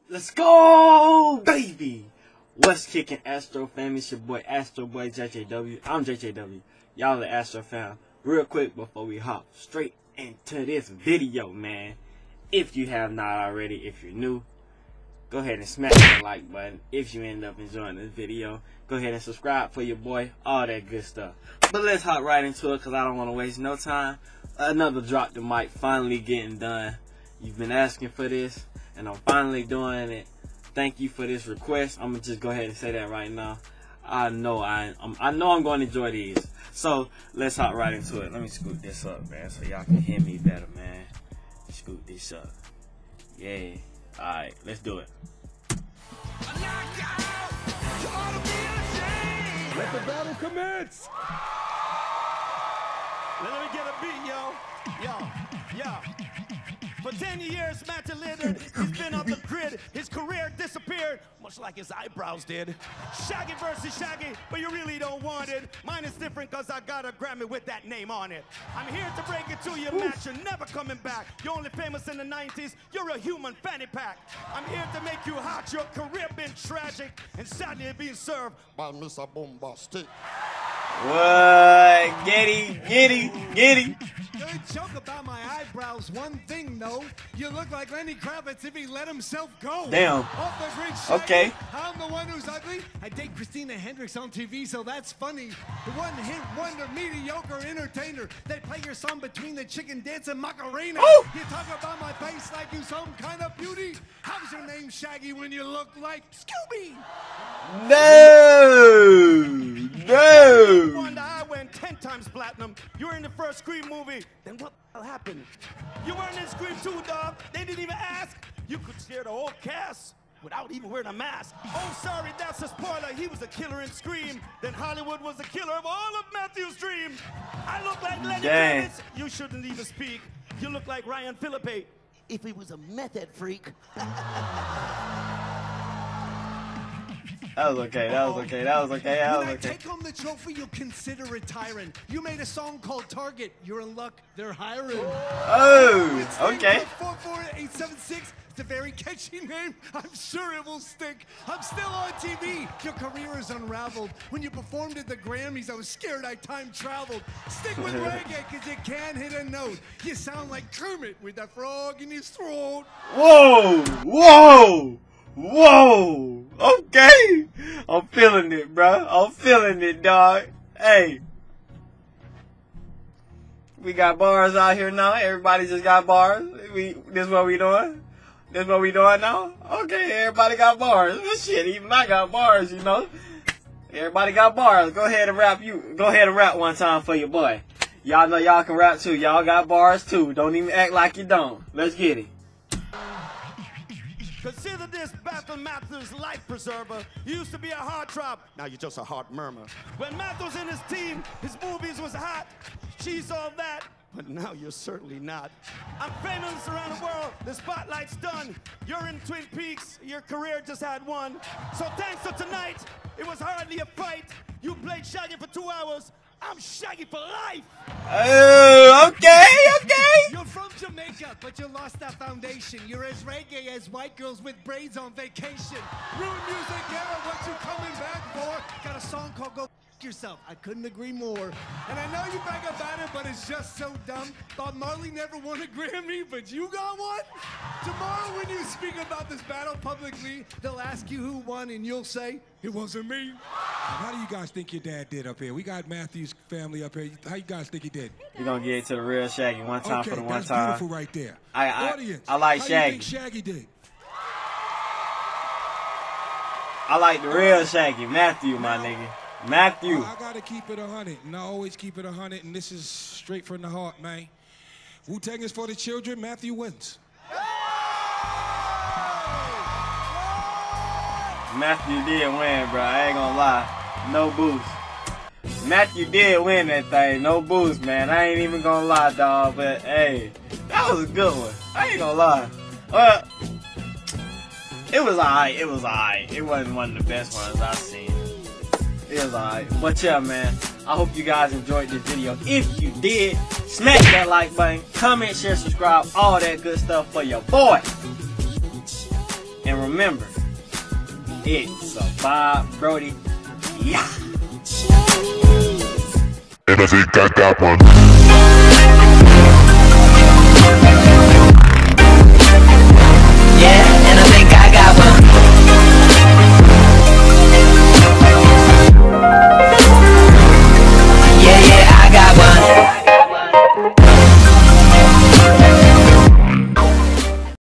Let's go, baby! What's kicking, Astro fam? It's your boy, Astro Boy JJW. I'm JJW. Y'all the Astro fam. Real quick before we hop straight into this video, man. If you have not already, if you're new, go ahead and smash that like button. If you end up enjoying this video, go ahead and subscribe for your boy. All that good stuff. But let's hop right into it because I don't want to waste no time. Another Drop the Mic finally getting done. You've been asking for this, and I'm finally doing it. Thank you for this request. I'm gonna just go ahead and say that right now. I know I'm going to enjoy these. So let's hop right into it. Let me scoot this up, man, so y'all can hear me better, man. Scoot this up. Yeah. All right, let's do it. Let the battle commence. Let me get a beat, yo. For 10 years, Matt Lillard, he's been off the grid. His career disappeared, much like his eyebrows did. Shaggy versus Shaggy, but you really don't want it. Mine is different because I got a Grammy with that name on it. I'm here to break it to you, Matt. You're never coming back. You're only famous in the 90s. You're a human fanny pack. I'm here to make you hot. Your career been tragic, and sadly being served by Mr. Bombastic. What? Giddy. Good joke about my eyebrows. One thing, though, you look like Lenny Kravitz if he let himself go. Damn. Off the grid, Shaggy. Okay. I'm the one who's ugly. I date Christina Hendricks on TV, so that's funny. The one-hit wonder, mediocre entertainer. They play your song between the chicken dance and Macarena. Ooh. You talk about my face like you some kind of beauty. How's your name, Shaggy, when you look like Scooby? No. Wonder I went 10 times platinum. You were in the first Scream movie. Then what the hell happened? You weren't in Scream 2, dog. They didn't even ask. You could scare the whole cast without even wearing a mask. Oh, sorry, that's a spoiler. He was a killer in Scream. Then Hollywood was the killer of all of Matthew's dream. I look like Lenny Kravitz. You shouldn't even speak. You look like Ryan Phillippe if he was a method freak. That was okay. When I take home the trophy, you'll consider retiring. You made a song called Target. You're in luck. They're hiring. Oh, okay. 44876. It's a very catchy name. I'm sure it will stick. I'm still on TV. Your career is unraveled. When you performed at the Grammys, I was scared I time traveled. Stick with reggae, because you can't hit a note. You sound like Kermit with that frog in his throat. Whoa. Okay. I'm feeling it, bro. I'm feeling it, dog. Hey. We got bars out here now. Everybody just got bars. This what we doing? This what we doing now? Okay, everybody got bars. Shit, even I got bars, you know. Everybody got bars. Go ahead and rap one time for your boy. Y'all know y'all can rap too. Y'all got bars too. Don't even act like you don't. Let's get it. Consider this Battle Matthews life preserver. You used to be a heartthrob, now you're just a heart murmur. When Matthews and his team, his movies was hot, she's all that, but now you're certainly not. I'm famous around the world, the spotlight's done. You're in Twin Peaks, your career just had one. So thanks to tonight, it was hardly a fight. You played Shaggy for 2 hours, I'm Shaggy for life. Oh, okay. You're from Jamaica, but you lost that foundation. You're as reggae as white girls with braids on vacation. Ruin music era, what you coming back for? Got a song called Go F Yourself. I couldn't agree more. And I know you brag about it, but it's just so dumb. Bob Marley never won a Grammy, but you got one? Tomorrow when you speak about this battle publicly, they'll ask you who won, and you'll say, it wasn't me. How do you guys think your dad did up here? We got Matthew's family up here. How you guys think he did? We're gonna get it to the real Shaggy one time for the one that's time. beautiful right there. Audience, I like Shaggy. How you think Shaggy did? I like the real Shaggy. Matthew, my nigga. Matthew. I gotta keep it 100, and I always keep it 100, and this is straight from the heart, man. Wu-Tang is for the children. Matthew wins. Matthew did win, bro. I ain't gonna lie. No boost. Matthew did win that thing. No boost, man. I ain't even gonna lie, dog. But, hey, that was a good one. I ain't gonna lie. Well, it was alright. It wasn't one of the best ones I've seen. It was alright. But, yeah, man. I hope you guys enjoyed this video. If you did, smash that like button. Comment, share, subscribe. All that good stuff for your boy. And remember, it's a Bob Brody. Yeah. And I think I got one.